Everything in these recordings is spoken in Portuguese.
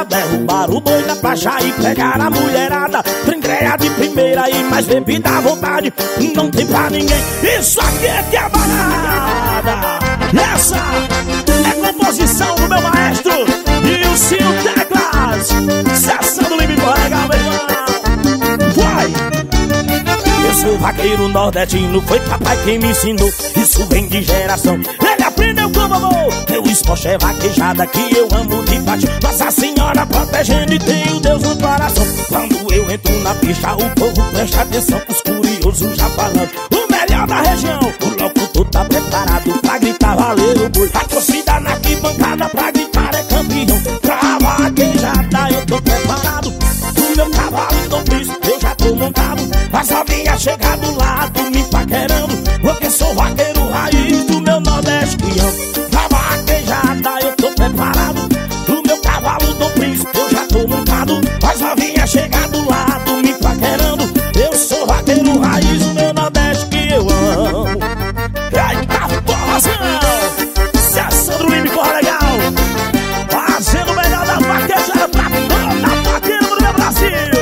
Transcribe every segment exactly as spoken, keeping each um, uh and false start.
vaquejada, derrubar o boi na praça e pegar a mulherada. Tringreia de primeira e mais bebida à vontade, não tem pra ninguém. Isso aqui é que é balada. Essa é composição do meu maestro e o Ciro Teclas. Sessão do Limite Legal, meu irmão. Vai! Eu sou vaqueiro nordestino, foi papai quem me ensinou. Isso vem de geração, ele aprendeu como amor. Meu esporte é vaquejada que eu amo de paixão. Nossa Senhora protegendo e tenho Deus no coração. Quando eu entro na pista, o povo presta atenção. Os curiosos já falando, o melhor da região. O locutor tá preparado pra gritar valeu boi. A torcida na arquibancada pra gritar é campeão. Pra vaquejada eu tô preparado. Do meu cavalo Dom Príncipe eu já tô montado. As novinhas chegam do lado me paquerando, porque sou vaqueiro raiz do meu Nordeste que amo. Pra vaquejada eu tô preparado. Do meu cavalo Dom Príncipe eu já tô montado. As novinhas chegam do lado me paquerando. Eu sou vaqueiro raiz do meu Nordeste que eu amo. Ai, tá forrozão! Sessão do Limite Legal, fazendo o melhor da vaquejada pra toda vaqueira do meu Brasil.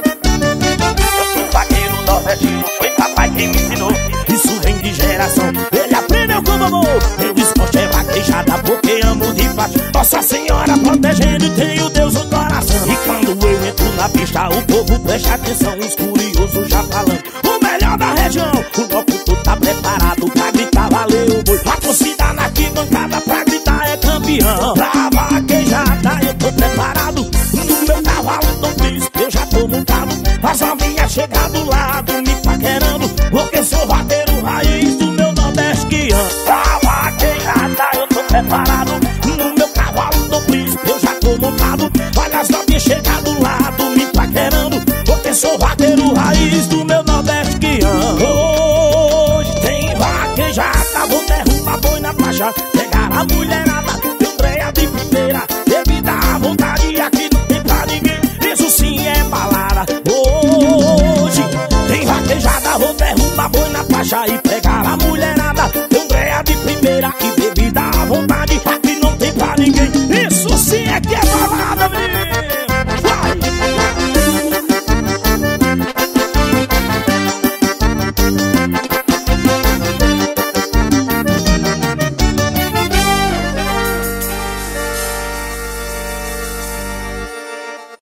Foi papai quem me ensinou. Isso vem de geração, ele aprendeu como amor. Meu esporte é vaquejada porque amo de paixão. Nossa Senhora protegendo e tenho Deus no coração. E quando eu entro na pista, o povo presta atenção. Os curiosos já falando, o melhor da região. O locutor tá preparado pra gritar valeu boi. A torcida na arquibancada pra gritar é campeão. Pra vaquejada eu tô preparado. No meu cavalo Dom Príncipe eu já tô montado. As novinhas chegam do lado me paquerando, porque sou vaqueiro raiz do meu Nordeste que amo. Pra vaquejada eu tô preparado. No meu cavalo Dom Príncipe eu já tô montado. Olha as novinhas chegam do lado me paquerando, porque sou vaqueiro raiz do meu Nordeste que amo. Hoje tem vaquejada, vou derrubar boi na praça, pegar a mulherada, Andréia de primeira, bebida à vontade, aqui não tem pra ninguém. Isso sim é balada. Hoje tem vaquejada, vou derrubar boi na praça e pegar a mulher